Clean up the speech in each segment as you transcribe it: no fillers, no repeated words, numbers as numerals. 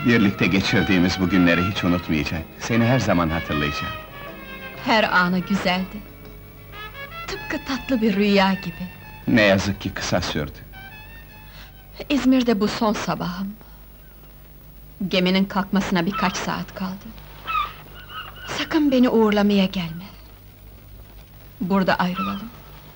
Birlikte geçirdiğimiz bu günleri hiç unutmayacak, seni her zaman hatırlayacağım. Her anı güzeldi. Tıpkı tatlı bir rüya gibi. Ne yazık ki kısa sürdü. İzmir'de bu son sabahım. Geminin kalkmasına birkaç saat kaldı. Sakın beni uğurlamaya gelme. Burada ayrılalım.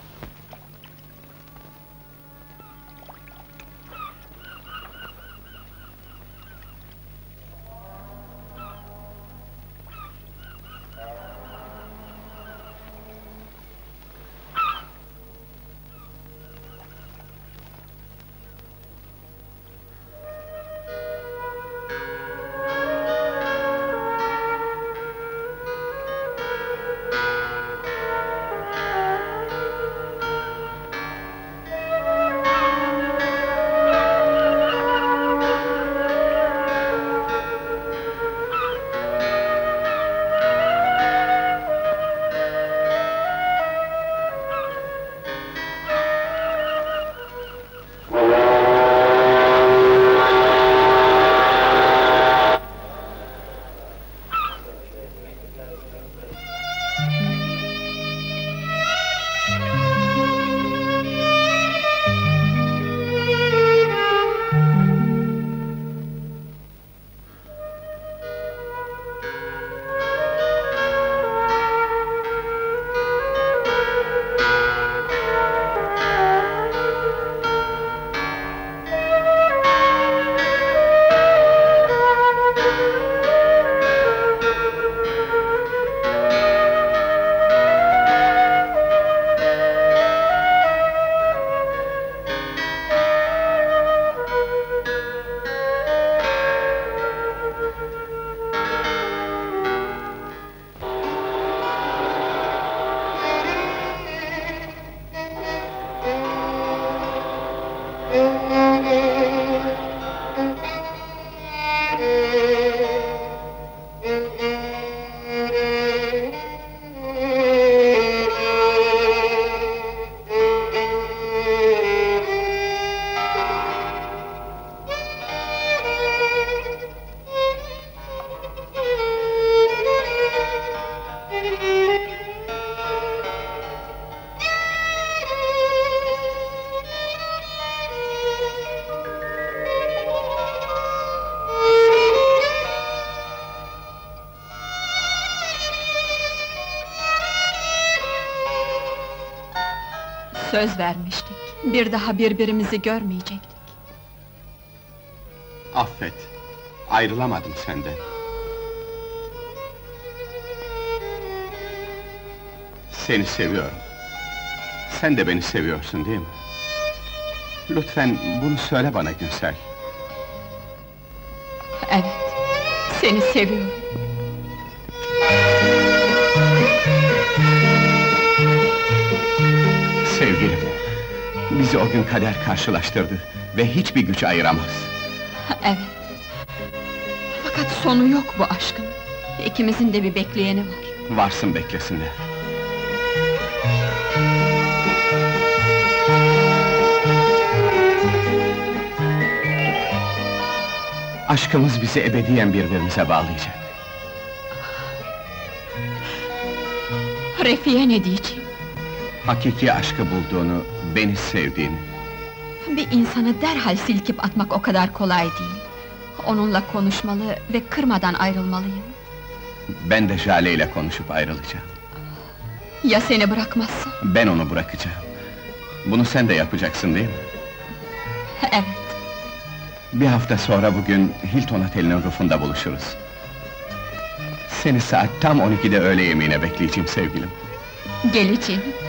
Söz vermiştik, bir daha birbirimizi görmeyecektik. Affet, ayrılamadım senden. Seni seviyorum. Sen de beni seviyorsun değil mi? Lütfen bunu söyle bana Günsel. Evet, seni seviyorum. Sevgilim, bizi o gün kader karşılaştırdı ve hiçbir güç ayıramaz. Evet. Fakat sonu yok bu aşkın. İkimizin de bir bekleyeni var. Varsın beklesinler. Aşkımız bizi ebediyen birbirimize bağlayacak. Refiye ne diyeceğim? Hakiki aşkı bulduğunu, beni sevdiğini. Bir insanı derhal silkip atmak o kadar kolay değil. Onunla konuşmalı ve kırmadan ayrılmalıyım. Ben de Jale ile konuşup ayrılacağım. Ya seni bırakmazsa? Ben onu bırakacağım. Bunu sen de yapacaksın değil mi? Evet. Bir hafta sonra bugün Hilton Oteli'nin rufunda buluşuruz. Seni saat tam 12'de öğle yemeğine bekleyeceğim sevgilim. Geleceğim.